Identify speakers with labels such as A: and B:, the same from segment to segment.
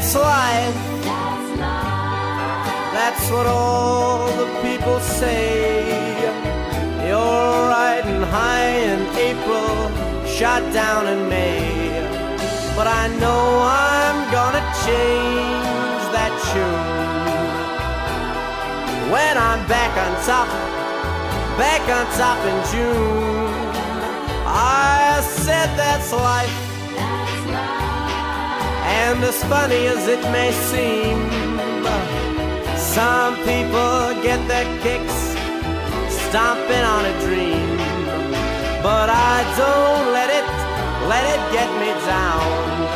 A: that's life. That's what all the people say. You're riding high in April, shot down in May. But I know I'm gonna change that tune when I'm back on top in June. I said that's life. And as funny as it may seem, some people get their kicks stomping on a dream. But I don't let it get me down.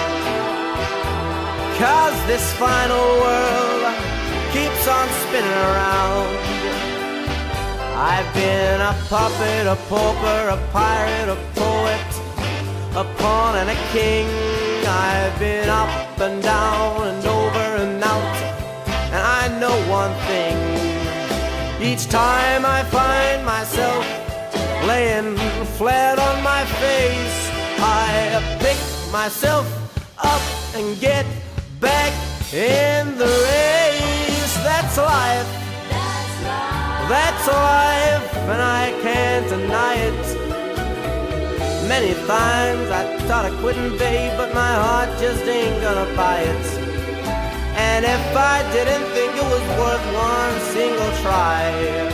A: 'Cause this final world keeps on spinning around. I've been a puppet, a pauper, a pirate, a poet, a pawn and a king. I've been up and down and over and out, and I know one thing. Each time I find myself laying flat on my face, I pick myself up and get back in the race. That's life. That's life, and I can't deny it. Many times I thought of quitting, babe, but my heart just ain't gonna buy it. And if I didn't think it was worth one single try,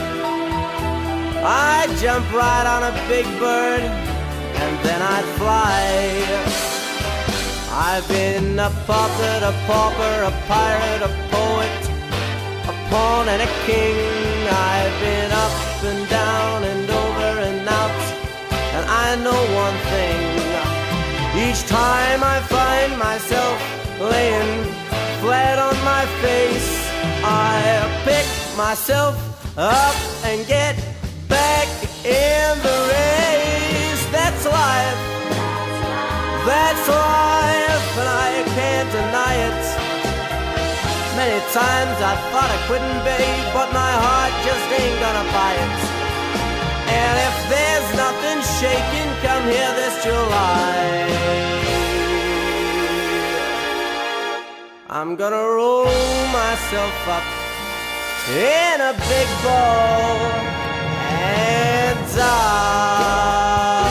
A: I'd jump right on a big bird and then I'd fly. I've been a puppet, a pauper, a pirate, a poet, a pawn and a king. I've been up and down and over and out, and I know one thing. Each time I find myself laying flat on my face, I pick myself up and get back in the race. That's life. That's life, and I can't deny it. Many times I thought of quitting, babe, but my heart just ain't gonna buy it. And if there's nothing shaking, come here this July, I'm gonna roll myself up in a big ball and die.